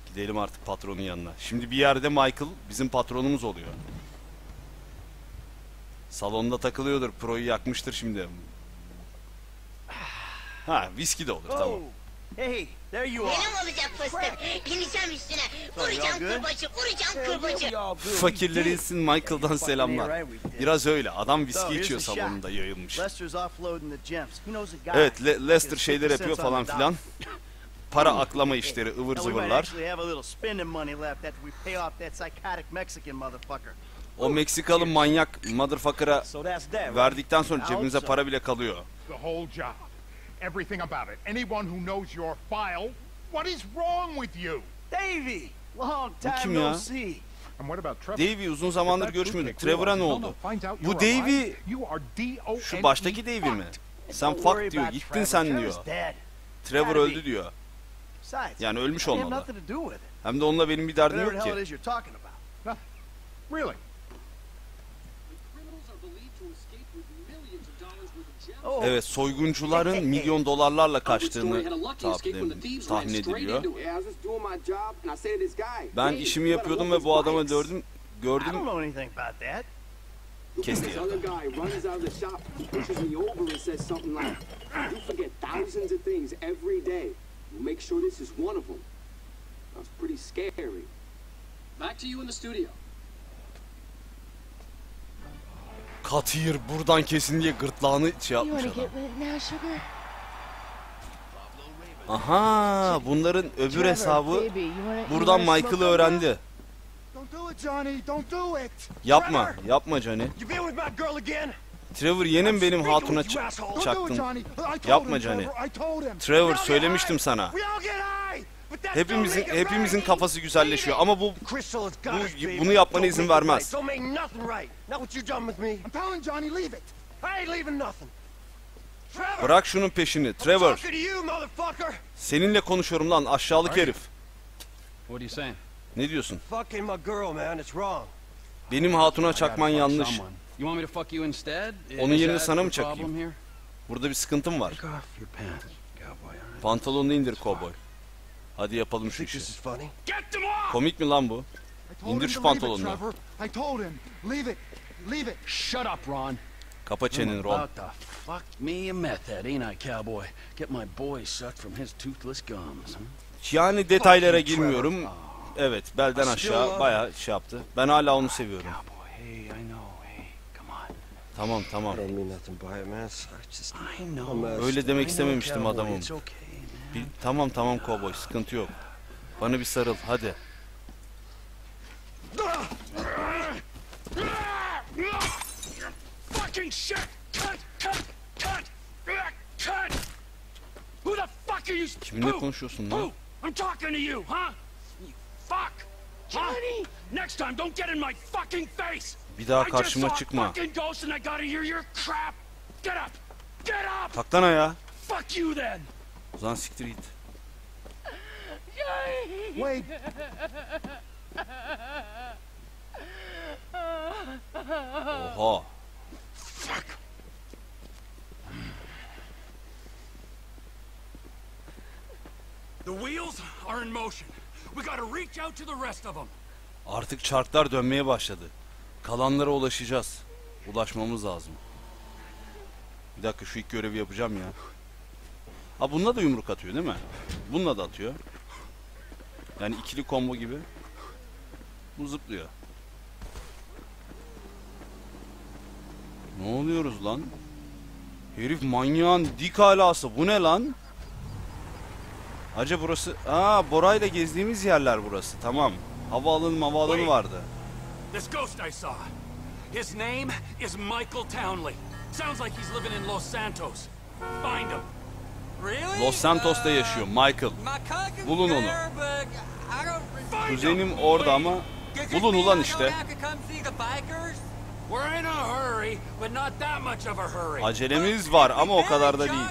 Gidelim artık patronun yanına. Şimdi bir yerde Michael bizim patronumuz oluyor. Salonda takılıyordur. Pro'yu yakmıştır şimdi. Ha, viski de olur, tamam. Hey, there you are. Benim olacak fıstık. Bineceğim üstüne. Vuracağım kırbacı, vuracağım kırbacı. Fakirleri insin, Michael'dan selamlar. Biraz öyle. Adam viski içiyor salonunda yayılmış. Evet, Lester şeyler yapıyor falan filan. Para aklama işleri, ıvır zıvırlar. O Meksikalı manyak motherfucker'a verdikten sonra cebimize para bile kalıyor. Everything about it. Anyone who knows your file, what is wrong with you? Davey, long Bu kim time ya? no see. And what about Trevor? Davey, uzun zamandır görüşmüyorduk. Trevor'a ne oldu? Bu Davey, şu baştaki Davey mi? Sen fuck diyor, gittin sen diyor. Trevor öldü diyor. Yani ölmüş olmalı. Hem de onunla benim bir derdim yok ki. Really? Evet, soyguncuların milyon dolarlarla kaçtığını tahmin ediliyor. Ben işimi yapıyordum ve bu adamı gördüm. Kesti ya. Katır buradan kesin diye gırtlağını şey yapmış adam. Aha, bunların öbür hesabı buradan Michael'ı öğrendi. Yapma, yapma Johnny. Trevor, yine mi benim hatuna çaktın? Yapma Johnny. Trevor, söylemiştim sana. Hepimizin kafası güzelleşiyor ama bunu yapmana izin vermez. Bırak şunun peşini Trevor. Seninle konuşuyorum lan aşağılık herif. Ne diyorsun? Benim hatuna çakman yanlış. Onun yerine sana mı çakayım? Burada bir sıkıntım var. Pantolonunu indir kovboy. Hadi yapalım şu işi. Komik mi lan bu? İndir şu pantolonunu. Kapa çeneni Ron. Yani detaylara girmiyorum. Evet, belden aşağı bayağı şey yaptı. Ben hala onu seviyorum. Tamam, tamam. Öyle demek istememiştim adamım. Tamam tamam kovboy, sıkıntı yok. Bana bir sarıl hadi. Kiminle konuşuyorsun lan? Bir daha karşıma çıkma. Kalk lan ayağa. Ulan siktir git. Wait. Oha. The wheels are in motion. We gotta reach out to the rest of them. Artık çarklar dönmeye başladı. Kalanlara ulaşacağız. Ulaşmamız lazım. Bir dakika, şu ilk görevi yapacağım ya. Ha, bununla da yumruk atıyor değil mi? Bununla da atıyor. Yani ikili combo gibi. Bu zıplıyor. Ne oluyoruz lan? Herif manyağın dik alası. Bu ne lan? Acaba burası... Aa, Bora'yla gezdiğimiz yerler burası. Tamam. Havaalanı vardı. This ghost I saw. His name is Michael Townley. Sounds like he's living in Los Santos. Find him. Los Santos'ta yaşıyor Michael. Bulun onu. Kuzenim orada ama bulun ulan işte. Acelemiz var ama o kadar da değil.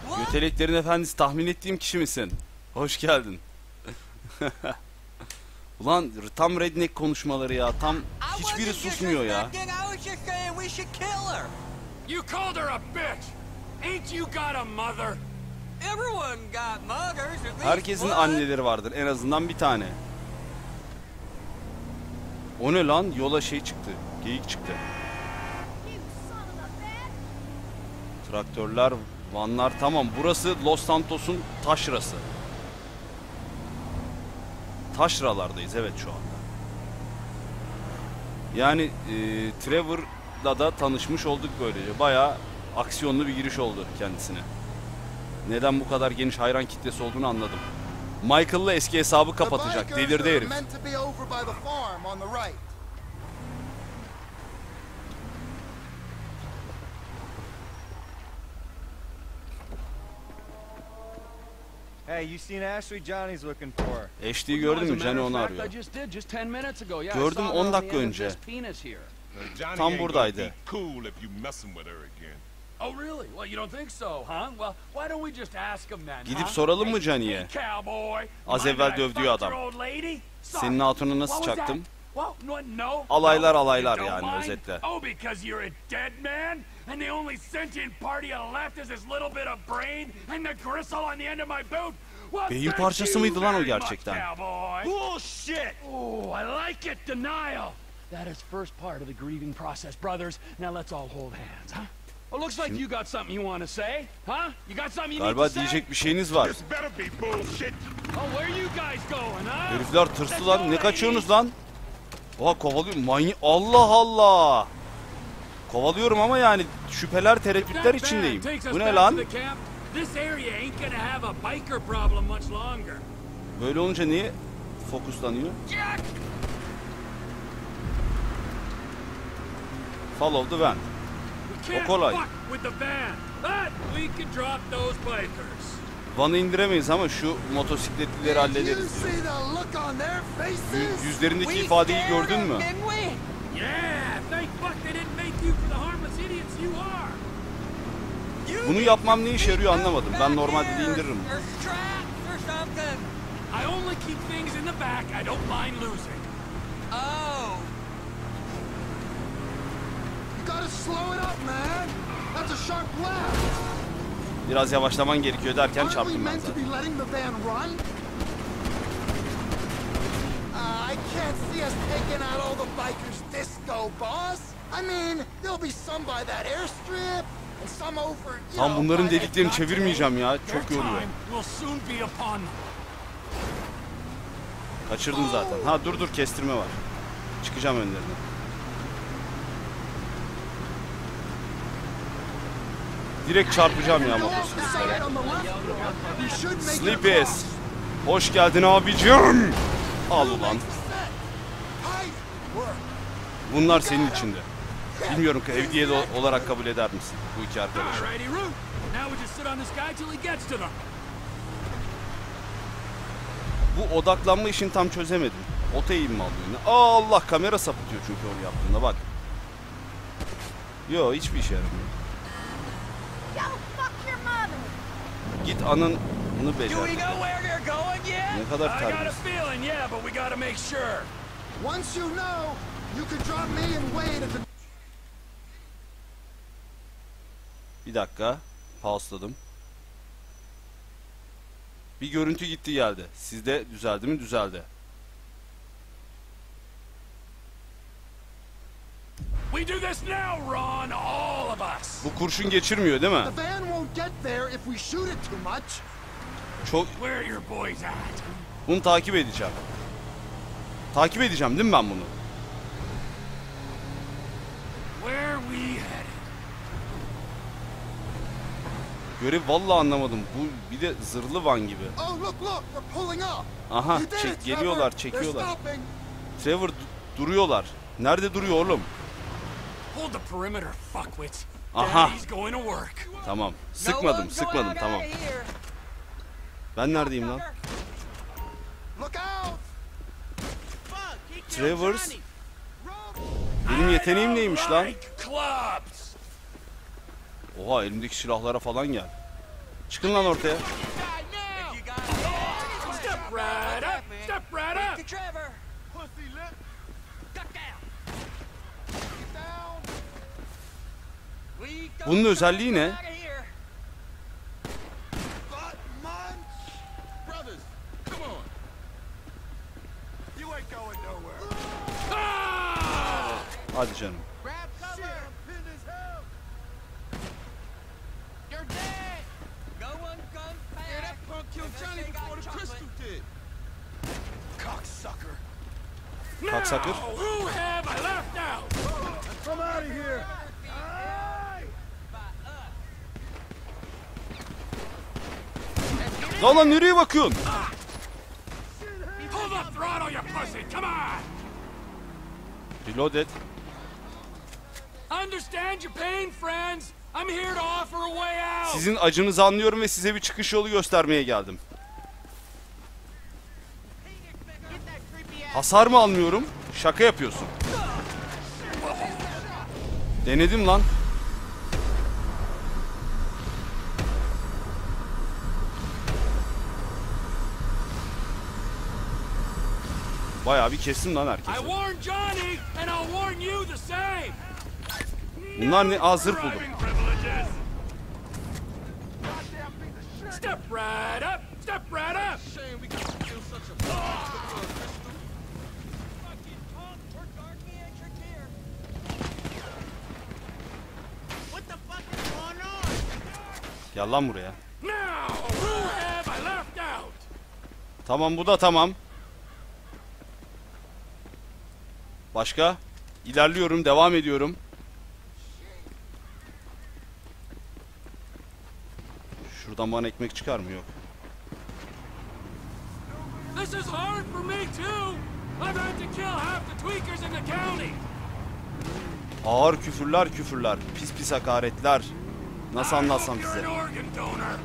Göteleklerin efendisi, tahmin ettiğim kişi misin? Hoş geldin. Ulan tam redneck konuşmaları ya. Tam hiçbiri susmuyor ya. You called her a bitch. Ain't you got a mother? Herkesin anneleri vardır. En azından bir tane. O ne lan? Yola şey çıktı. Geyik çıktı. Traktörler, vanlar. Tamam, burası Los Santos'un taşrası. Taşralardayız evet şu anda. Yani Trevor'la da tanışmış olduk böylece. Bayağı aksiyonlu bir giriş oldu kendisine. Neden bu kadar geniş hayran kitlesi olduğunu anladım. Michael'la eski hesabı kapatacak. Delirdi herif. Hey, you seen Ashley? Johnny's looking for her. Ashley'i gördün mü? Johnny onu arıyor. Gördüm 10 dakika önce. Tam buradaydı. Oh really? Well, you don't think so, huh? Well, why don't we just ask him then? Gidip soralım mı Johnny'ye? Az evvel dövdüğü adam. Senin hatunu nasıl çaktım? Alaylar alaylar yani özetle. Oh, because you're a dead man and the only sentient part you left is this little bit of brain and the gristle on the end of my boot. Well, beyin parçası mıydı lan o gerçekten? Bullshit! Oh, I like it, denial. That is first part of the grieving process, brothers. Now let's all hold hands, huh? Well, looks like you got something you want to say, huh? You got something you need to Galiba say? diyecek bir şeyiniz var. This better be bullshit. Oh, where you guys going, huh? Herifler tırstı lan. Ne kaçıyorsunuz lan? Oha kovalıyor. Allah Allah. Kovalıyorum ama yani şüpheler, tereddütler içindeyim. Bu ne lan? Böyle olunca niye fokuslanıyor? Follow the van. O kolay. Van'ı indiremeyiz ama şu motosikletlileri hallederiz. Yüzlerindeki ifadeyi gördün mü? Bunu yapmam ne işe yarıyor anlamadım. Ben normalde de indiririm. Biraz yavaşlaman gerekiyor derken çarptım ben zaten. I can't see us taking out all the bikers disco, boss. I mean, there'll be some by that airstrip and some over. Tam bunların dediklerini çevirmeyeceğim ya. Çok yoruyor. Kaçırdım zaten. Ha dur kestirme var. Çıkacağım önlerine. Direkt çarpacağım ya motosikletlere. Sleepy's. Hoş geldin abicim. Al ulan. Bunlar senin içinde. Bilmiyorum ki hediye olarak kabul eder misin bu iki arkadaşı? Bu odaklanma işini tam çözemedim. Ota eğim mi alıyor? Allah kamera sapıtıyor çünkü onu yaptığında bak. Yo hiçbir işe yaramıyor. Git anını becer. Ne kadar terbiyesiz. Bir dakika. Pauseladım. Bir görüntü gitti geldi. Sizde düzeldi mi? Düzeldi. Bu kurşun geçirmiyor değil mi? Çok... Bunu takip edeceğim. Takip edeceğim değil mi ben bunu? Görev vallahi anlamadım. Bu bir de zırhlı van gibi. Aha geliyorlar, çekiyorlar. Trevor duruyorlar. Nerede duruyor oğlum? Aha. Tamam. Sıkmadım tamam. Ben neredeyim lan? Trevor's. Benim yeteneğim neymiş lan? Oha elimdeki silahlara falan gel. Çıkın lan ortaya. Bunun özelliği ne? Hadi canım. Cocksucker. Who have I left out? Come out of here! Lan nereye bakıyorsun? Pull the throttle, you pussy! Come on! Reloaded. Understand your pain, friends. I'm here to offer a way out. Sizin acınızı anlıyorum ve size bir çıkış yolu göstermeye geldim. Hasar mı almıyorum? Şaka yapıyorsun. Denedim lan. Bayağı bir kestim lan I herkesi. warned Johnny, and I'll warn you the same. Bunlar ne? Aa, zırh buldum. Driving privileges. Step right up. Step right up. Gel lan buraya. Now, who have I left out? Tamam, bu da tamam. Başka? İlerliyorum, devam ediyorum. Şuradan bana ekmek çıkar mı? Yok. This is hard for me too. I've had to kill half the tweakers in the county. Ağır küfürler küfürler. Pis pis hakaretler. Nasıl anlatsam You're size? an organ donor.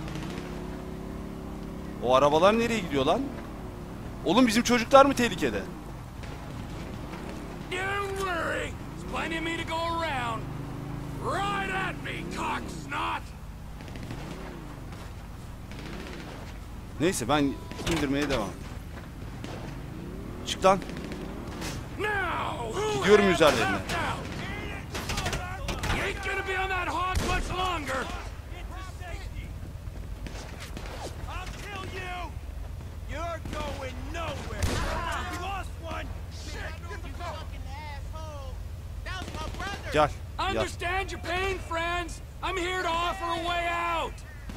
O arabalar nereye gidiyor lan? Oğlum bizim çocuklar mı tehlikede? Don't worry. There's plenty of me to go around. Right at me, cock snot. Neyse ben indirmeye devam. Çık lan. Now, who Gidiyorum have I üzerlerine. left out? You ain't gonna be on that hog much longer. I'll kill you. You're going nowhere! We lost one! Gel. Gel. Understand your pain, friends. I'm here to offer a way out.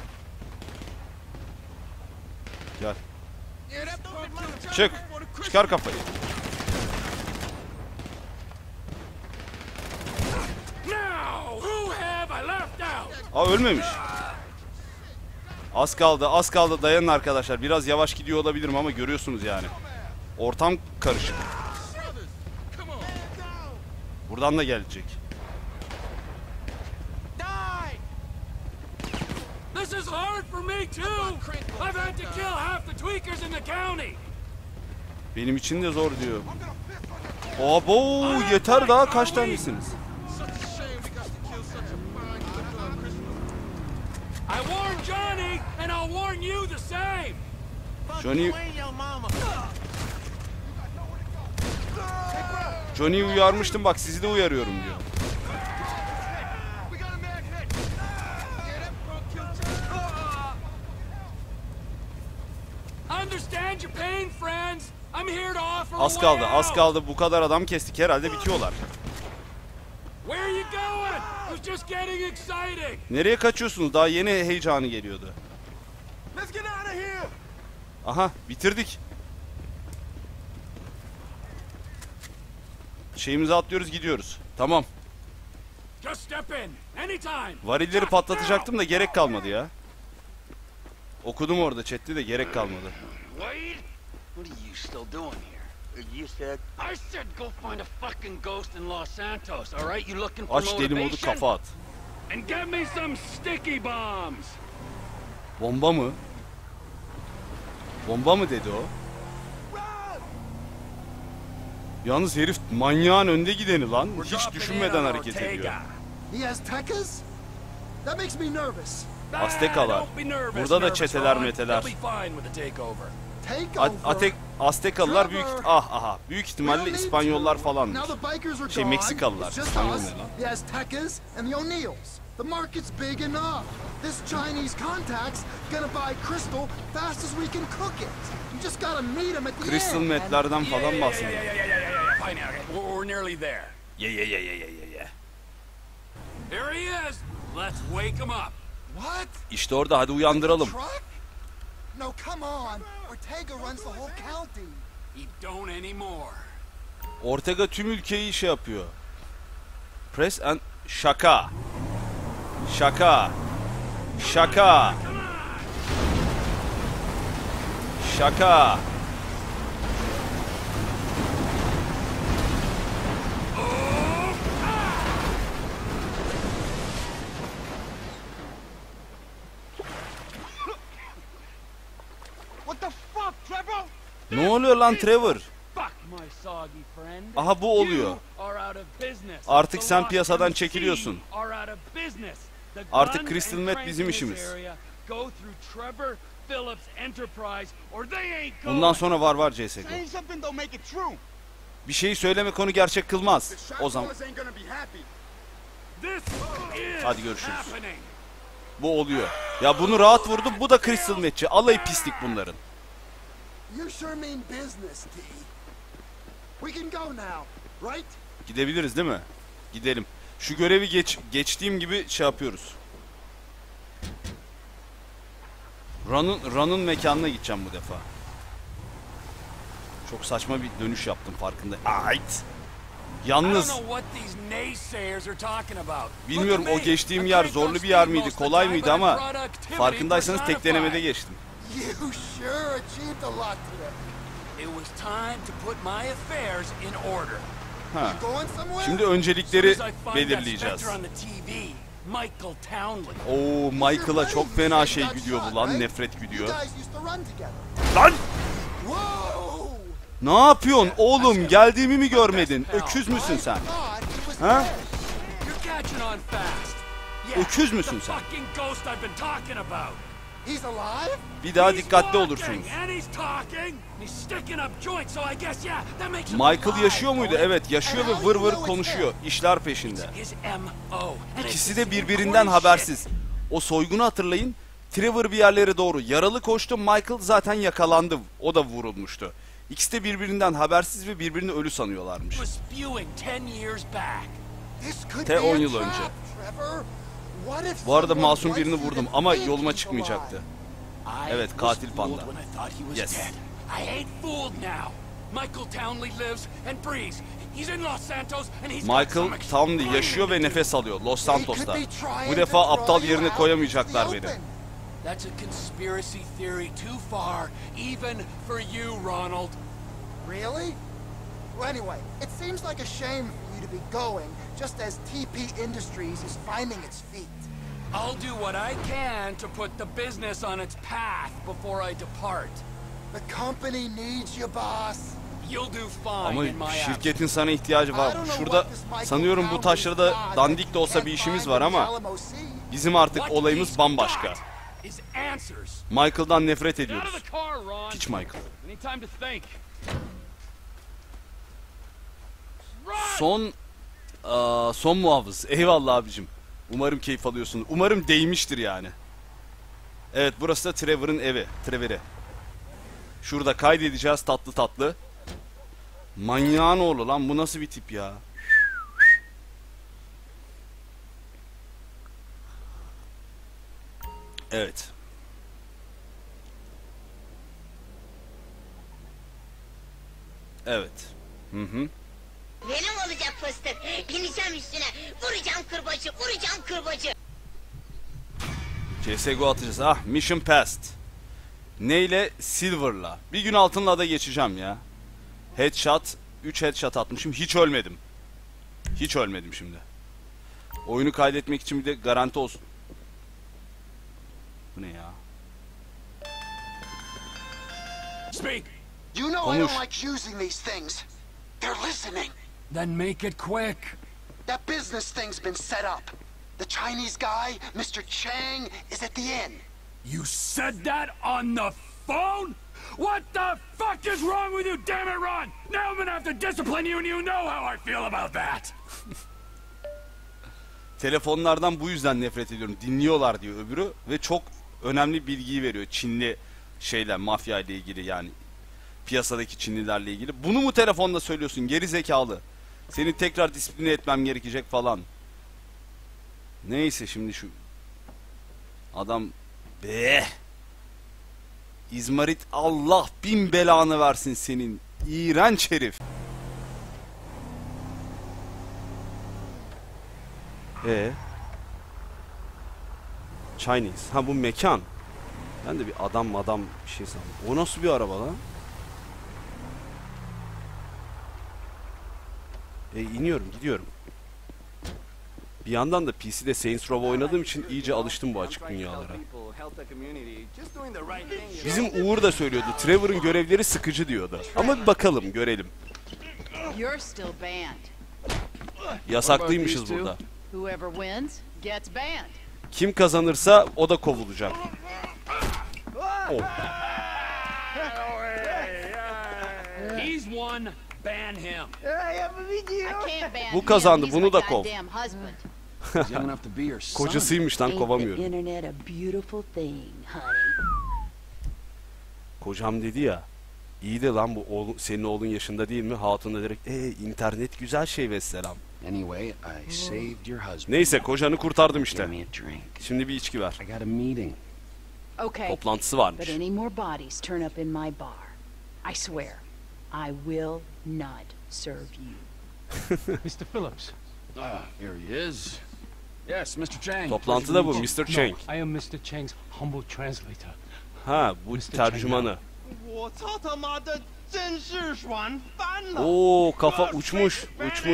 Gel. Çık. Çıkar kafayı. Now, who have I left out? Aa, ölmemiş. Az kaldı, az kaldı. Dayanın arkadaşlar. Biraz yavaş gidiyor olabilirim ama görüyorsunuz yani. Ortam karışık. Buradan da gelecek. This is hard for me too. I've had to kill half the tweakers in the county. Benim için de zor diyor. Abo, yeter daha kaç tanesiniz? I warned Johnny, and I'll warn you the same. Johnny'yi uyarmıştım, bak sizi de uyarıyorum diyor. Understand your pain, friends. I'm here to offer Az a kaldı, way az out. kaldı. Bu kadar adam kestik, herhalde bitiyorlar. Where are you going? I was just getting excited. Nereye kaçıyorsunuz? Daha yeni heyecanı geliyordu. Let's get out of here! Aha, bitirdik. Şeyimizi atlıyoruz, gidiyoruz. Tamam. Just step in. Anytime. Varilleri patlatacaktım da gerek kalmadı ya. Okudum orada chatte de gerek kalmadı. Wade? What are you still doing here? You said... I said go find a fucking ghost in Los Santos, all right? You looking for Aç deli modu, motivation? kafa at. And get me some sticky bombs. Bomba mı? Bomba mı dedi o? Yalnız herif manyağın önde gideni lan. Hiç düşünmeden hareket ediyor. He has techas? That makes me nervous. Aztekalar. Don't be nervous, Burada da nervous çeteler Ron. meteler. They'll be fine with the takeover. Takeover? Aztekalılar büyük ihtimalle İspanyollar falandır. Meksikalılar. İspanyol ne lan? The Aztecas and the O'Neills. The market's big enough. This Chinese contact's gonna buy crystal fast as we can cook it. You just gotta meet him at the Crystal end. metlerden falan bahsediyor. Fine, okay. We're nearly there. Yeah. Here he is. Let's wake him up. What? İşte orada, hadi uyandıralım. Truck? No, come on. Ortega runs the whole county. He don't anymore. Ortega tüm ülkeyi şey yapıyor. Press and şaka. Şaka. What the fuck, Trevor? Ne oluyor lan Trevor? Fuck my soggy friend. Aha, bu oluyor. You are out of business. Artık The sen Lost piyasadan MC çekiliyorsun. are out of business. The Artık guns Crystal and Meth cranks bizim in this işimiz. area go through Trevor Phillips Enterprise or they ain't going. Bundan sonra var CSGO. Saying something don't make it true. Bir şeyi söyleme konu gerçek kılmaz. O zaman Shotgunners ain't gonna be happy. This is Hadi görüşürüz. happening. bu oluyor. Ya bunu rahat vurdum. Bu da Crystal Meth'çi. Alayı pislik bunların. You sure mean business, T. We can go now, right? Gidebiliriz değil mi? Gidelim. Şu görevi geçtiğim gibi şey yapıyoruz. Run'un mekanına gideceğim bu defa. Çok saçma bir dönüş yaptım farkında. Ait. Yalnız bilmiyorum o geçtiğim yer zorlu bir yer miydi, kolay mıydı ama farkındaysanız tek denemede geçtim. You sure achieved a lot today. It was time to put my affairs in order. Ha. Going somewhere? Şimdi öncelikleri belirleyeceğiz. Michael Townley. Oo, Michael'a çok fena şey gidiyor bu lan, nefret gidiyor. You guys used to run together. Lan! Whoa! Ne yapıyorsun oğlum? Geldiğimi mi görmedin? Öküz müsün sen? Thought he was Ha? dead. You're catching on fast. Öküz müsün sen? Fucking ghost I've been talking about. He's alive? Bir daha He's dikkatli walking, olursunuz. and he's talking. He's sticking up joints, so I guess yeah, that makes him Michael alive, yaşıyor muydu? don't it? Evet, yaşıyor ve vır vır konuşuyor. İşler peşinde. His MO. And İkisi it's de this birbirinden important habersiz. O soygunu hatırlayın. Trevor bir yerlere doğru yaralı koştu. Michael zaten yakalandı. O da vurulmuştu. İkisi de birbirinden habersiz ve birbirini ölü sanıyorlarmış. shit was spewing 10 years back. This could Te be 10 a yıl trap, önce. Trevor. What if Bu arada someone masum wants birini you to vurdum ama think yoluma he's çıkmayacaktı. I Evet, was katil fooled panda. when I thought he was Yes. dead. I ain't fooled now. Michael Townley lives and breathes. He's in Los Santos and he's got Michael some Townley explaining yaşıyor to ve do. nefes alıyor Los alive. They Santos'ta. could be trying Bu to defa throw aptal you yerine out koyamayacaklar into the beni. open. That's a conspiracy theory too far, even for you, Ronald. Really? Well, anyway, it seems like a shame for you to be going just as TP Industries is finding its feet. I'll do what I can to put the business on its path before I depart. The company needs you, boss. You'll do fine Ama in my absence. şirketin sana ihtiyacı var. Şurada sanıyorum bu taşlarda dandik de olsa bir işimiz var ama bizim artık What olayımız he's bambaşka. got is answers. Michael'dan nefret Get out ediyoruz. of the car, Ron. Piç Michael. We need time to think. Son muhafız. Eyvallah abicim. Umarım keyif alıyorsun. Umarım değmiştir yani. Evet, burası da Trevor'ın evi. Trevor'e. Şurada kaydedeceğiz tatlı tatlı. Manyağın oğlu lan, bu nasıl bir tip ya? Evet. Evet. Hı hı. Benim olacak fıstık. Bineceğim üstüne. Vuracağım kırbacı, vuracağım kırbacı. CSGO atacağız. Ah, mission passed. Neyle? Silver'la. Bir gün altınla da geçeceğim ya. Headshot. 3 headshot atmışım. Hiç ölmedim. Hiç ölmedim şimdi. Oyunu kaydetmek için bir de garanti olsun. Bu ne ya? Speak. You know I Konuş. don't like using these things. They're listening. Then make it quick. That business thing's been set up. The Chinese guy, Mr. Chang, is at the inn. You said that on the phone? What the fuck is wrong with you, damn it, Ron? Now I'm gonna have to discipline you and you know how I feel about that. Telefonlardan bu yüzden nefret ediyorum. Dinliyorlar diyor öbürü ve çok önemli bilgiyi veriyor. Çinli şeyler, mafya ile ilgili, yani piyasadaki Çinlilerle ilgili. Bunu mu telefonda söylüyorsun geri zekalı? Seni tekrar disipline etmem gerekecek falan. Neyse şimdi şu adam be. İzmarit, Allah bin belanı versin senin. İğrenç herif. Chinese. Ha bu mekan. Ben de bir adam bir şey sandım. O nasıl bir araba lan? İniyorum, gidiyorum. Bir yandan da PC'de Saints Row oynadığım için iyice alıştım bu açık dünyalara. Bizim Uğur da söylüyordu. Trevor'ın görevleri sıkıcı diyordu. Ama bir bakalım, görelim. Yasaklıymışız burada. Kim kazanırsa o da kovulacak. Oh. He's won, ban him. Bu kazandı, bunu da kov. He's young enough to be your son. Kocasıymış lan, kovamıyorum. Kocam dedi ya. İyi de lan bu senin oğlun yaşında değil mi? Hatun da direkt internet güzel şey vesselam. Anyway, I saved your husband. Neyse kocanı kurtardım işte. Give me a drink. Şimdi bir içki ver. I got a meeting. Okay. Toplantısı varmış. But any more bodies turn up in my bar, I swear, I will not serve you. Mr. Phillips. Here he is. Yes, Mr. Chang. Toplantıda bu Mr. Chang. No, I am Mr. Chang's humble translator. Ha bu tercümanı. 我操他妈的，真是爽翻了！ Oo kafa uçmuş.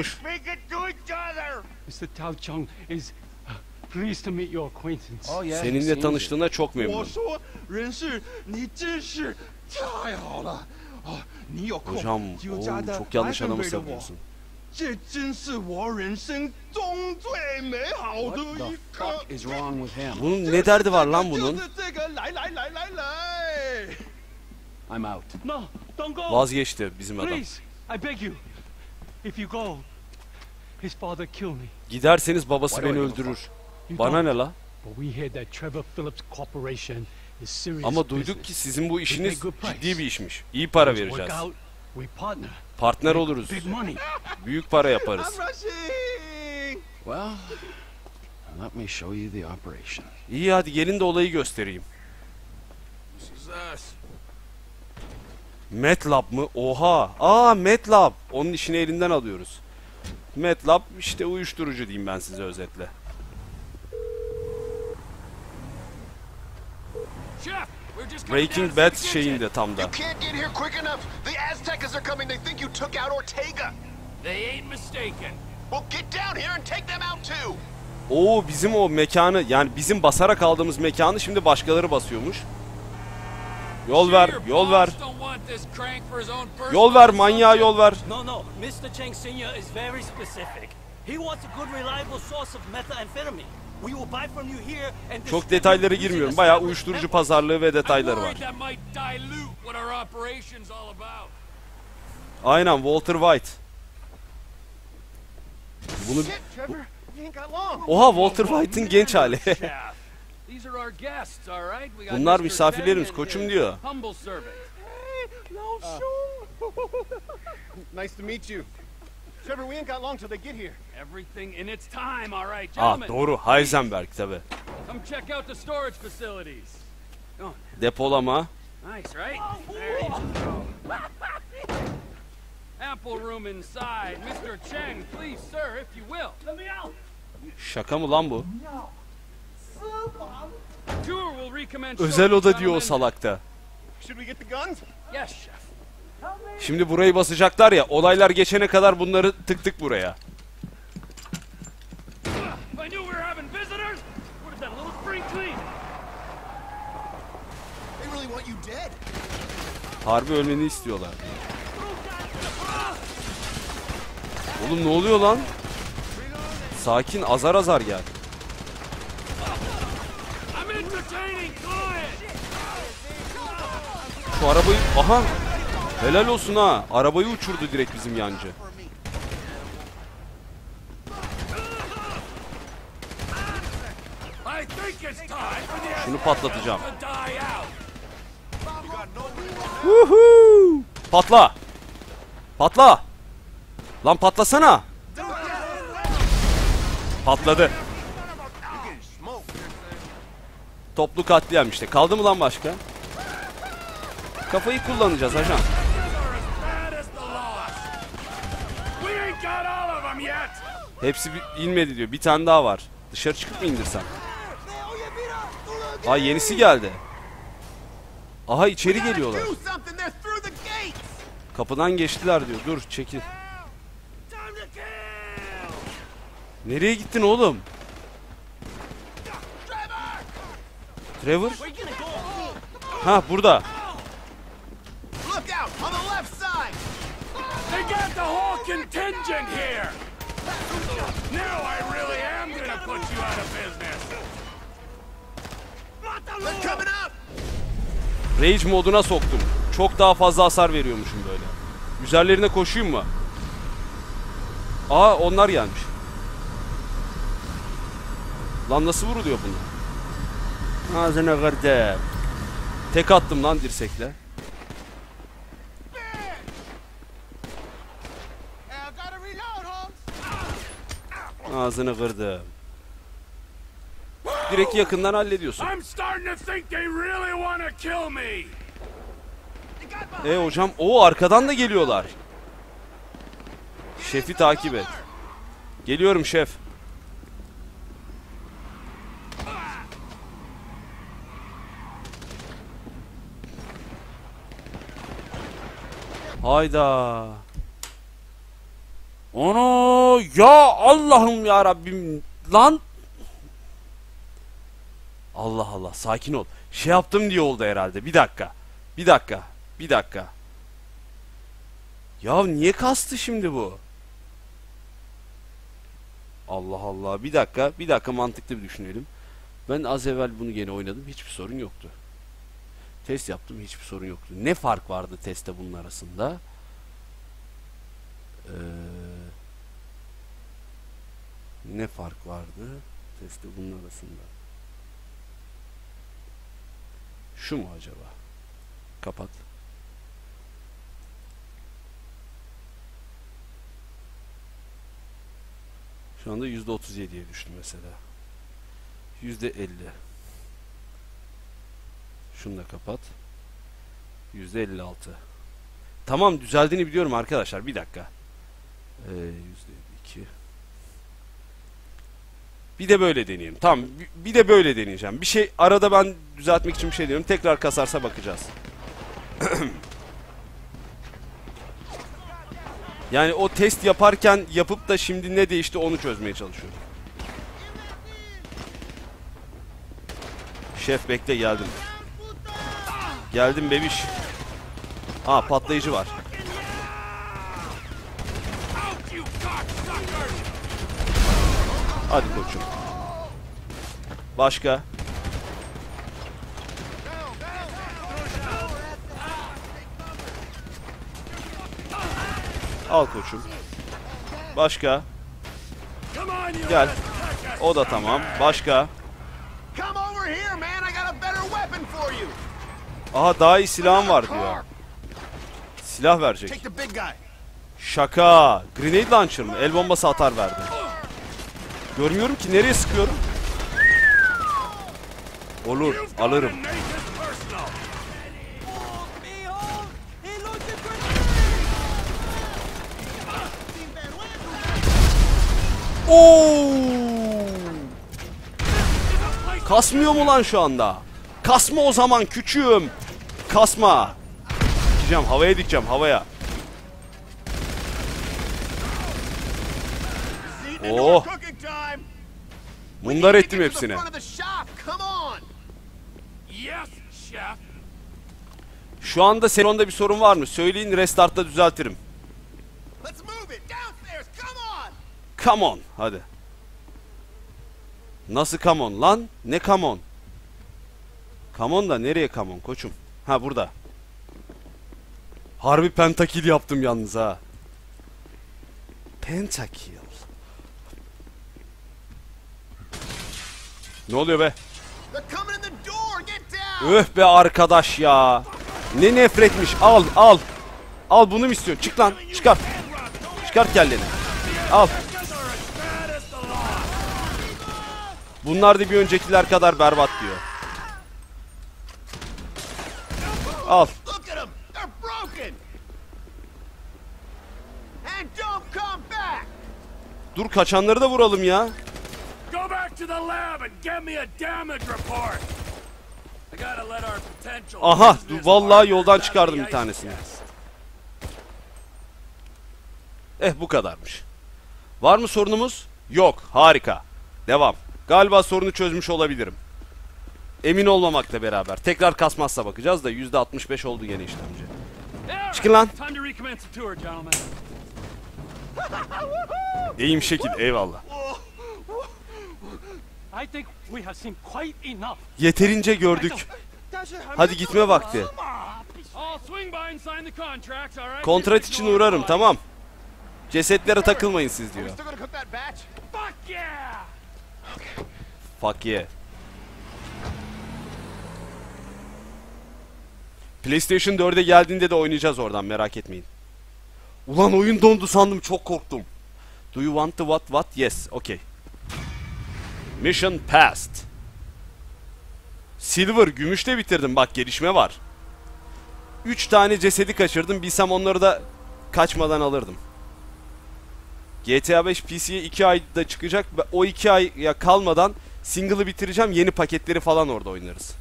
Mr. Tao Chong is pleased to meet your acquaintance. Oh yeah. Seninle tanıştığına çok 我 memnun. 说，人事，你真是太好了！哦，你有空 Hocam 就加的 çok yanlış 来 adamı 准备着我， savuyorsun. 这真是我人生中最美好的 What the 一刻。 fuck is wrong with him? Bunun ne derdi var lan bunun? 就是这个，来来来来来。 I'm out. No, don't go. Vazgeçti bizim adam. Please, I beg you. If you go, his father kill me. Giderseniz babası beni öldürür. You Bana don't. ne la? But we hear that Trevor Phillips Corporation is serious Ama duyduk business. ki sizin bu işiniz good price. ciddi bir işmiş. İyi para Work vereceğiz. out, we partner. Partner oluruz. Big money. Büyük para yaparız. I'm rushing. Well, let me show you the operation. İyi hadi gelin de olayı göstereyim. MATLAB mı? Oha! Aa MATLAB! Onun işini elinden alıyoruz. MATLAB işte uyuşturucu diyeyim ben size özetle. Chef, we're just Breaking Bad şeyinde tam da. You can't get here quick enough. The Aztecas are coming. They think you took out Ortega. They ain't mistaken. Well, get down here and take them out too. Oo bizim o mekanı, yani bizim basarak aldığımız mekanı şimdi başkaları basıyormuş. Yol ver, yol ver. Yol ver manyağa, yol ver. No, no. Mr. Chang Sr. is very specific. He wants a good, reliable source of methamphetamine. We will buy from you here and Çok detaylara girmiyorum. Bayağı uyuşturucu pazarlığı ve detayları var. Aynen Walter White. Bunu Oha Walter White'ın genç hali. Bunlar misafirlerimiz koçum diyor. Nice to meet you. Trevor, we ain't got long till they get here. Everything in its time, all right, Ah gentlemen. doğru Heisenberg tabi. Come check out the storage facilities. Depolama. Nice, right? There you go. Ample room inside. Mr. Chang, please, sir, if you will. Let me out. Şaka mı lan bu? Tour will recommence. Özel oda diyor o salakta. Should we get the guns? Yes, chef. Şimdi burayı basacaklar ya, olaylar geçene kadar bunları tıktık buraya. I knew we were having visitors. What is that, a little spring clean? They really want you dead. Harbi ölmeni istiyorlar. Oğlum ne oluyor lan? Sakin, azar azar gel. I'm entertaining. Go ahead. Şu arabayı... Aha! Helal olsun ha. Arabayı uçurdu direkt bizim yancı. Şunu patlatacağım. Woohoo! Patla! Patla! Lan patlasana! Patladı. Toplu katliam işte. Kaldı mı lan başka? Kafayı kullanacağız ajan. Hepsi inmedi diyor. Bir tane daha var. Dışarı çıkıp mı indirsem? Aa, yenisi geldi. Aha, içeri geliyorlar. Kapıdan geçtiler diyor. Dur, çekil. Nereye gittin oğlum? Trevor? Ha, burada. They got the whole contingent here. Now I really am gonna put you out of business. They're coming up. Rage moduna soktum. Çok daha fazla hasar veriyormuşum böyle. Üzerlerine koşayım mı? Aa, onlar gelmiş. Lan nasıl vuruluyor bunlar? Ağzına kırdı. Tek attım lan dirsekle. Ağzını kırdı. Direkt yakından hallediyorsun. Hocam, o arkadan da geliyorlar. Şefi takip et. Geliyorum şef. Hayda. Onu ya Allah'ım ya Rabbim lan. Allah Allah, sakin ol. Şey yaptım diye oldu herhalde. Bir dakika. Bir dakika. Bir dakika. Ya niye kastı şimdi bu? Allah Allah. Bir dakika. Bir dakika, mantıklı bir düşünelim. Ben az evvel bunu gene oynadım. Hiçbir sorun yoktu. Test yaptım. Hiçbir sorun yoktu. Ne fark vardı testte bunun arasında? Ne fark vardı testte bunun arasında? Şu mu acaba? Kapat. Şu anda %37'ye düştü mesela. %50. Şunu da kapat. %56. Tamam, düzeldiğini biliyorum arkadaşlar. Bir dakika. %52. Bir de böyle deneyeyim. Tamam, bir de böyle deneyeceğim. Bir şey arada ben düzeltmek için bir şey diyorum. Tekrar kasarsa bakacağız. Yani o test yaparken yapıp da şimdi ne değişti onu çözmeye çalışıyorum. Şef bekle, geldim. Geldim bebiş. Aa, patlayıcı var. Hadi koçum. Başka? Al koçum. Başka? Gel. O da tamam. Başka? Aha, daha iyi silahım var diyor. Silah verecek. Şaka. Grenade launcher mı? El bombası atar verdi. Görmüyorum ki, nereye sıkıyorum? Olur, alırım. Oo! Kasmıyor mu lan şu anda? Kasma o zaman küçüğüm. Kasma. Dikeceğim, havaya dikeceğim, havaya. Oh. Mundar ettim hepsini. Şu anda Seron'da bir sorun var mı? Söyleyin, restartta düzeltirim. Come on, hadi. Nasıl come on lan? Ne come on? Come on da nereye come on koçum? Ha, burada. Harbi pentakill yaptım yalnız ha. Pentakill. Ne oluyor be? Öh be arkadaş ya. Ne nefretmiş. Al al. Al bunu mu istiyorsun? Çık lan. Çıkar. Çıkar kelleni. Al. Bunlar da bir öncekiler kadar berbat diyor. Al. Dur kaçanları da vuralım ya. Aha vallahi yoldan çıkardım bir tanesini. Bu kadarmış. Var mı sorunumuz? Yok. Harika. Devam. Galiba sorunu çözmüş olabilirim. Emin olmamakla beraber. Tekrar kasmazsa bakacağız da %65 oldu gene işlemci. Çıkın lan. İyiyim şekil. Eyvallah. Yeterince gördük. Hadi gitme vakti. Kontrat için uğrarım, tamam. Cesetlere takılmayın siz diyor. Fuck yeah. PlayStation 4'e geldiğinde de oynayacağız oradan, merak etmeyin. Ulan oyun dondu sandım, çok korktum. Do you want to what? Yes, okay. Mission passed. Silver, gümüşle bitirdim, bak gelişme var. 3 tane cesedi kaçırdım, bilsem onları da kaçmadan alırdım. GTA 5 PC'ye 2 ayda çıkacak. O 2 aya kalmadan single'ı bitireceğim. Yeni paketleri falan orada oynarız.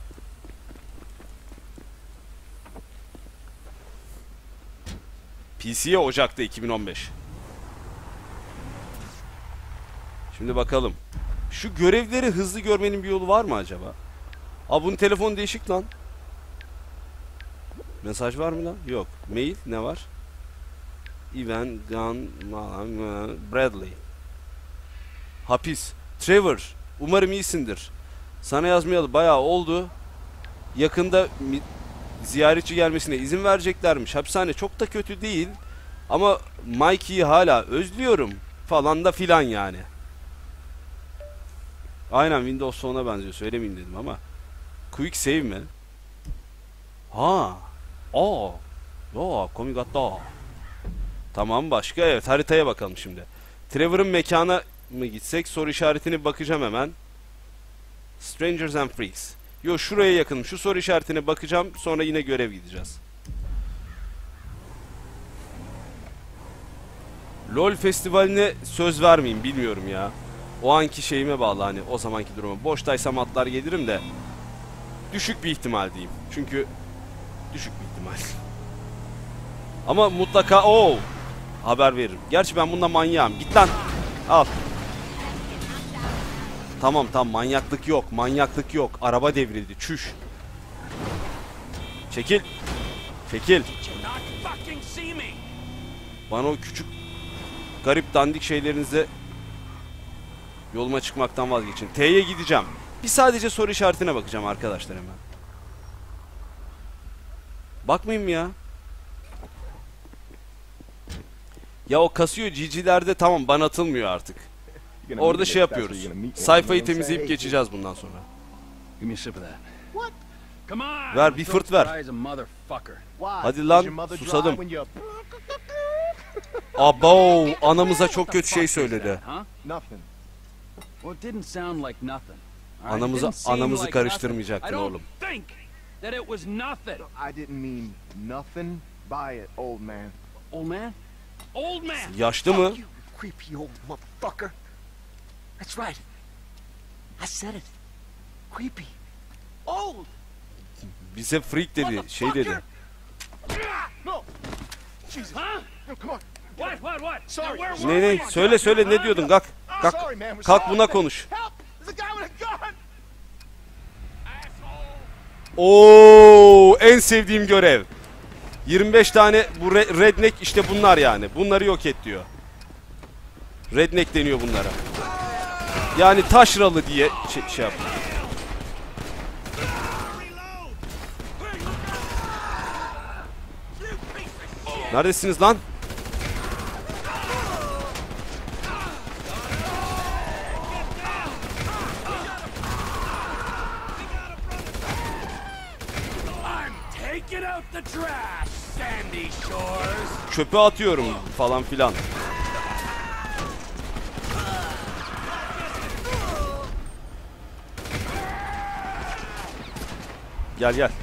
PC'ye Ocak'ta 2015. Şimdi bakalım. Şu görevleri hızlı görmenin bir yolu var mı acaba? Aa, bunun telefonu değişik lan. Mesaj var mı lan? Yok. Mail ne var? Ivan Gunn Bradley. Hapis. Trevor, umarım iyisindir. Sana yazmayalı bayağı oldu. Yakında ziyaretçi gelmesine izin vereceklermiş. Hapishane çok da kötü değil. Ama Mikey'yi hala özlüyorum. Falan da filan yani. Aynen Windows Phone'a benziyor. Söylemeyeyim dedim ama. Quick save mi? Ha. Aa. Yo, komigatta. Tamam, başka? Evet, haritaya bakalım şimdi. Trevor'ın mekana mı gitsek? Soru işaretine bakacağım hemen. Strangers and Freaks. Yo, şuraya yakınım. Şu soru işaretine bakacağım. Sonra yine görev gideceğiz. LOL festivaline söz vermeyeyim. Bilmiyorum ya. O anki şeyime bağlı, hani o zamanki duruma. Boştaysam atlar gelirim de. Düşük bir ihtimal diyeyim. Çünkü düşük bir ihtimal. Ama mutlaka haber veririm. Gerçi ben bunda manyağım. Git lan. Al. Tamam manyaklık yok. Manyaklık yok. Araba devrildi. Çüş. Çekil. Çekil. Bana o küçük garip dandik şeylerinize yoluma çıkmaktan vazgeçin. T'ye gideceğim. Bir sadece soru işaretine bakacağım arkadaşlar hemen. Bakmayayım mı ya? Ya o kasıyor GG'lerde, tamam, ban atılmıyor artık. Orada şey yapıyoruz. Sayfayı temizleyip geçeceğiz bundan sonra. Ver bir fırt ver. Hadi lan, susadım. Abo, anamıza çok kötü şey söyledi. Anamızı karıştırmayacaktın oğlum. Yaşlı mı? Creepy old motherfucker. That's right. I said it. Creepy. Old. Bize freak dedi, şey dedi. No. Jesus. Huh? No, come on. What? Sorry. Ne? Söyle ne diyordun? Kalk. Kalk buna konuş. Oo, en sevdiğim görev. 25 tane bu redneck, işte bunlar yani. Bunları yok et diyor. Redneck deniyor bunlara. Yani taşralı diye şey yapıyor. Neredesiniz lan? Taking out the trash, Sandy Shores. Çöpe atıyorum falan filan. Gel gel.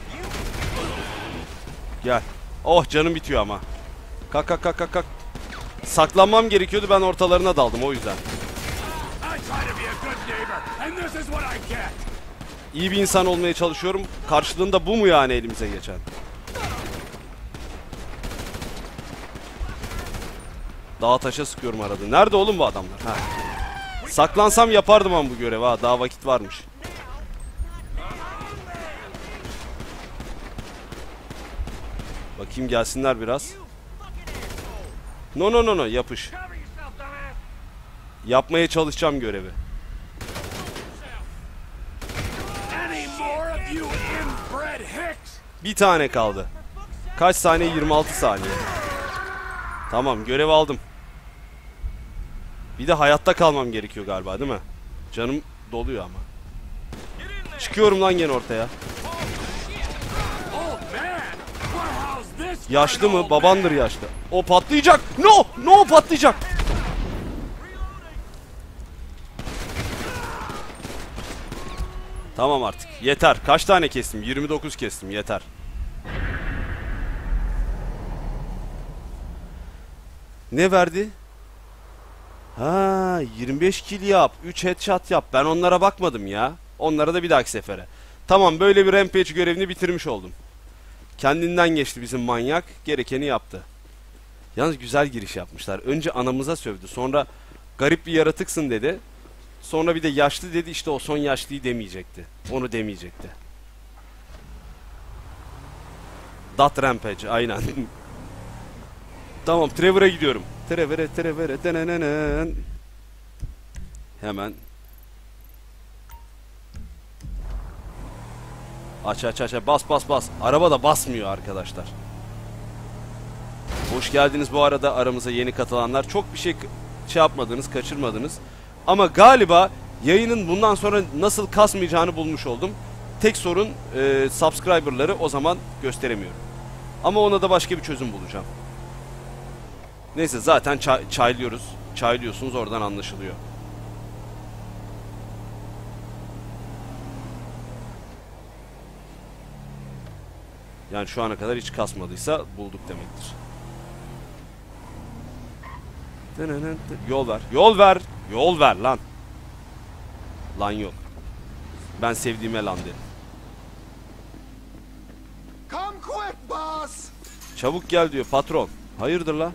Gel. Oh canım bitiyor ama. Kalk kalk kalk kalk kalk. Saklanmam gerekiyordu, ben ortalarına daldım o yüzden. İyi bir insan olmaya çalışıyorum. Karşılığında bu mu yani elimize geçen? Dağa taşa sıkıyorum arada. Nerede oğlum bu adamlar? Ha. Saklansam yapardım ama bu görevi ha. Daha vakit varmış. Bakayım gelsinler biraz. No no no no, yapış. Yapmaya çalışacağım görevi. Bir tane kaldı. Kaç saniye? 26 saniye. Tamam, görev aldım. Bir de hayatta kalmam gerekiyor galiba, değil mi? Canım doluyor ama. Çıkıyorum lan gene ortaya. Yaşlı mı? Babandır yaşlı. O patlayacak. No! No, patlayacak. Tamam artık. Yeter. Kaç tane kestim? 29 kestim. Yeter. Ne verdi? Ha, 25 kill yap. 3 headshot yap. Ben onlara bakmadım ya. Onlara da bir dahaki sefere. Tamam, böyle bir rampage görevini bitirmiş oldum. Kendinden geçti bizim manyak. Gerekeni yaptı. Yalnız güzel giriş yapmışlar. Önce anamıza sövdü. Sonra garip bir yaratıksın dedi. Sonra bir de yaşlı dedi. İşte o son yaşlıyı demeyecekti. Onu demeyecekti. Dot Rampage. Aynen. Tamam, Trevor'a gidiyorum. Trevor'e denenen. Hemen. Aç. Bas. Araba da basmıyor arkadaşlar. Hoş geldiniz bu arada aramıza yeni katılanlar. Çok bir şey yapmadınız, kaçırmadınız. Ama galiba yayının bundan sonra nasıl kasmayacağını bulmuş oldum. Tek sorun subscriber'ları o zaman gösteremiyorum. Ama ona da başka bir çözüm bulacağım. Neyse, zaten çaylıyoruz. Çaylıyorsunuz, oradan anlaşılıyor. Yani şu ana kadar hiç kasmadıysa bulduk demektir. Yol ver. Yol ver lan. Lan yok. Ben sevdiğime lan derim. Come quick, boss. Çabuk gel diyor patron. Hayırdır lan?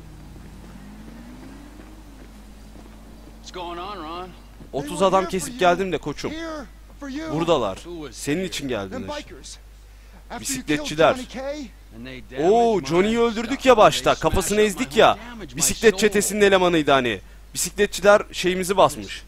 30 adam kesip geldim de koçum. Buradalar. Senin için geldiler. Bisikletçiler. Oo, Johnny'yi öldürdük ya başta. Kafasını ezdik ya. Bisiklet çetesinin elemanıydı hani. Bisikletçiler şeyimizi basmış.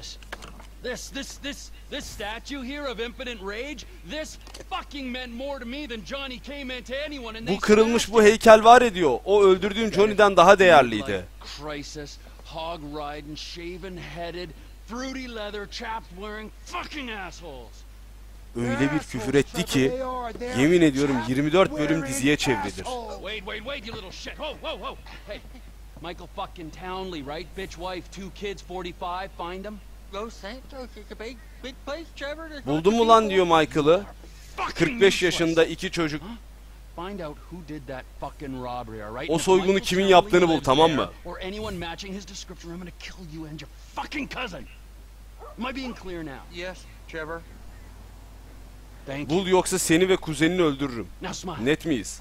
This statue here of impotent rage, this fucking meant more to me than Johnny K meant to anyone, and bu kırılmış bu heykel var ediyor. O öldürdüğüm Johnny'den daha değerliydi. Crisis, hog riding, shaven headed, fruity leather chaps wearing fucking assholes. Öyle bir küfür etti ki yemin ediyorum 24 bölüm diziye çevrilir. Wait, you little shit. Whoa. Hey, Michael fucking Townley, right? Bitch wife, 2 kids, 45, find him. Buldun mu lan diyor Michael'ı. 45 yaşında 2 çocuk. O soygunu kimin yaptığını bul, tamam mı? Bul, yoksa seni ve kuzenini öldürürüm. Net miyiz?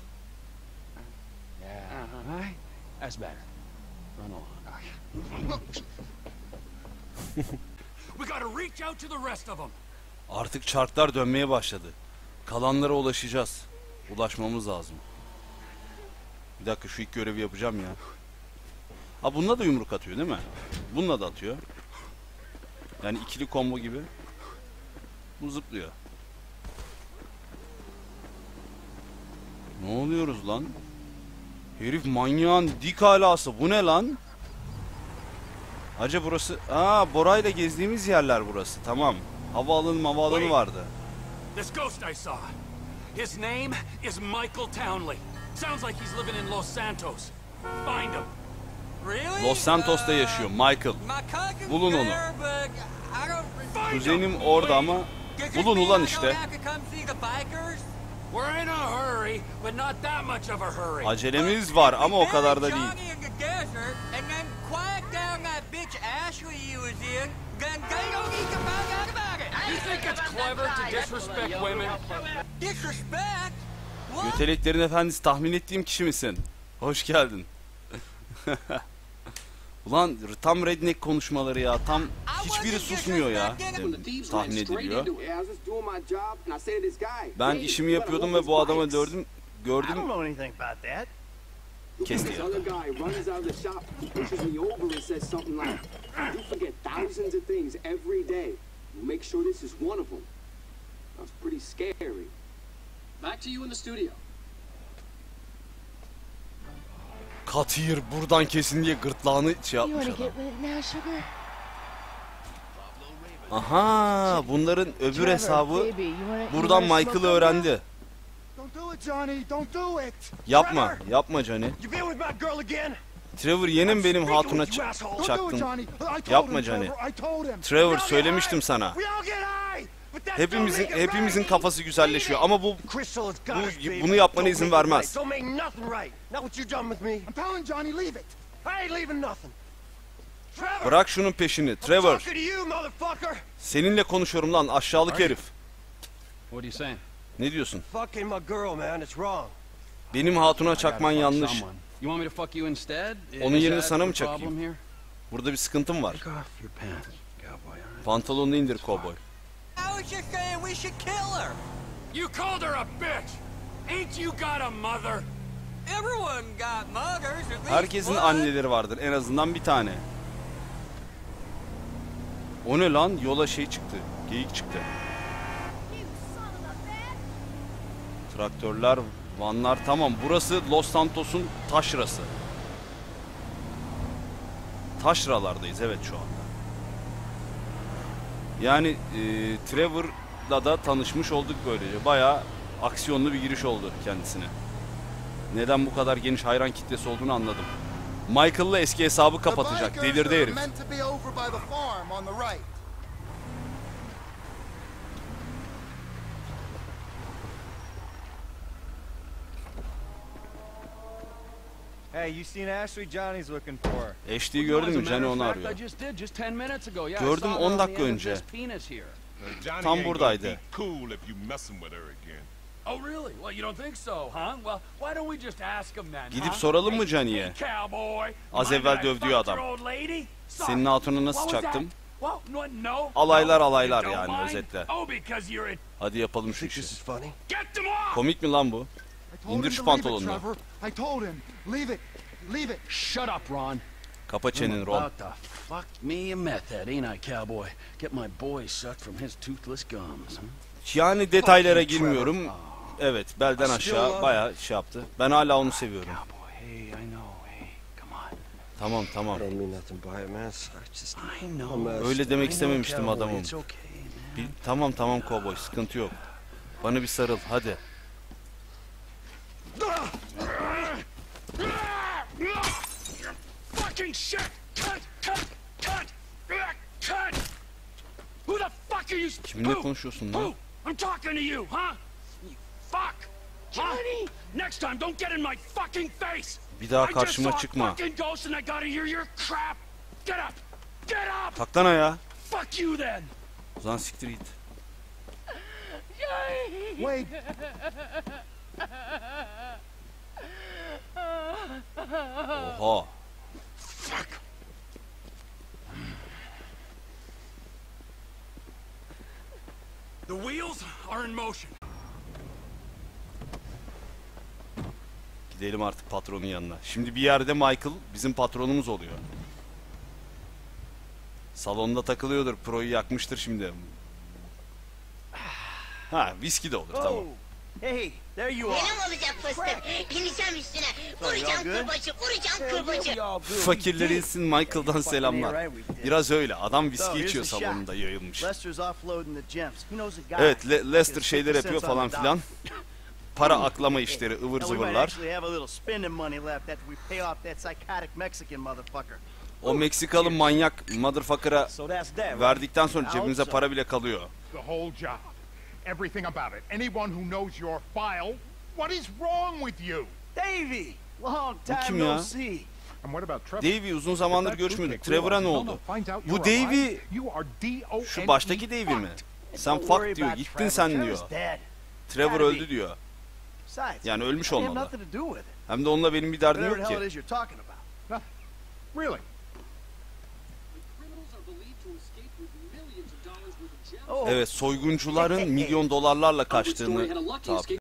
Artık çarklar dönmeye başladı. Kalanlara ulaşacağız. Ulaşmamız lazım. Bir dakika, şu ilk görevi yapacağım ya. Ha, bununla da yumruk atıyor değil mi? Bununla da atıyor. Yani ikili combo gibi. Bu zıplıyor. Ne oluyoruz lan? Herif manyağın dik alası. Bu ne lan? Acaba burası... Aa, Bora'yla gezdiğimiz yerler burası. Tamam. Havaalanı vardı. This ghost I saw. His name is Michael Townley. Sounds like he's living in Los Santos. Find him. Really? Los Santos'ta yaşıyor Michael. My cousin's Bulun onu. there, but I don't... Kuzenim orada ama bulun ulan işte. We're in a hurry, but not that much of a hurry. Acelemiz var ama o kadar da değil. You think it's clever to disrespect women? Disrespect? Göteleklerin efendisi, tahmin ettiğim kişi misin? Hoş geldin. Ulan tam redneck konuşmaları ya. Tam hiçbiri susmuyor ya. Tahmin ediliyor. Ben işimi yapıyordum ve bu adama gördüm. Kesti ya. Katır buradan kesin diye gırtlağını şey yapmış adam. Aha, bunların öbür hesabı buradan Michael'ı öğrendi. Yapma Johnny. Trevor yine mi benim hatuna çaktın? Yapma Johnny. Trevor, söylemiştim sana. Hepimizin kafası güzelleşiyor ama bunu yapmana izin vermez. Bırak şunun peşini Trevor. Seninle konuşuyorum lan aşağılık herif. Ne diyorsun? Benim hatuna çakman yanlış. Onun yerine sana mı çakayım? Burada bir sıkıntım var. Pantolonunu indir kovboy. You called her a bitch. Ain't you got a mother? Everyone got mothers, at least Herkesin one. anneleri vardır, en azından bir tane. O ne lan? Yola şey çıktı. Geyik çıktı. Traktörler, vanlar, tamam. Burası Los Santos'un taşrası. Taşralardayız evet şu anda. Yani Trevor'la da tanışmış olduk böylece. Bayağı aksiyonlu bir giriş oldu kendisine. Neden bu kadar geniş hayran kitlesi olduğunu anladım. Michael'la eski hesabı kapatacak. Delirdi herif. Hey, you seen Ashley? Johnny's looking for her. Ashley'i gördün mü? Johnny onu arıyor. Gördüm 10 dakika önce. Tam buradaydı. Oh really? Well, you don't think so, huh? Well, why don't we just ask him then? Gidip soralım mı Johnny'ye? Az evvel dövdüğü adam. Senin hatunu nasıl çaktım? Alaylar yani özetle. Hadi yapalım şu işi. Komik mi lan bu? İndir şu pantolonunu. Shut up, Ron. Kapa çeneni Ron. Fuck me a method, ain't I, cowboy? Get my boy sucked from his toothless gums, Yani detaylara girmiyorum. Evet, belden aşağı bayağı şey yaptı. Ben hala onu seviyorum. Tamam. Öyle demek istememiştim adamım. Tamam kovboy, sıkıntı yok. Bana bir sarıl, hadi. Fucking shit! Cut! Who the fuck are you? Kiminle konuşuyorsun lan? I'm talking to you, huh? You fuck! Johnny! Next time, don't get in my fucking face! Bir daha karşıma çıkma. Kalk lan ayağa. Fuck you then. O zaman siktir git. Wait. Oha. Fuck. The wheels are in motion. Gidelim artık patronun yanına. Şimdi bir yerde Michael bizim patronumuz oluyor. Salonda takılıyordur. Pro'yu yakmıştır şimdi. Ha, viski de olur tamam. Hey, There you are. Benim olacak fıstık. Bineceğim üstüne. Vuracağım kırbacı, vuracağım kırbacı. Fakirler insin Michael'dan selamlar. Biraz öyle. Adam viski içiyor salonunda yayılmış. Evet, Lester şeyler yapıyor falan filan. Para aklama işleri, ıvır zıvırlar. O Meksikalı manyak motherfucker'a verdikten sonra cebimize para bile kalıyor. The whole job. Everything about it. Anyone who knows your file, what is wrong with you? Davey, long Bu kim time no ya? see. And what about Trevor? Davey uzun zamandır görüşmüyorduk. Trevor'a ne oldu? Bu Davey, şu baştaki Davey mi? Sen fuck diyor, gittin sen diyor. Trevor öldü diyor. Yani ölmüş olmalı. Hem de onunla benim bir derdim yok ki. Really? Evet, soyguncuların milyon dolarlarla kaçtığını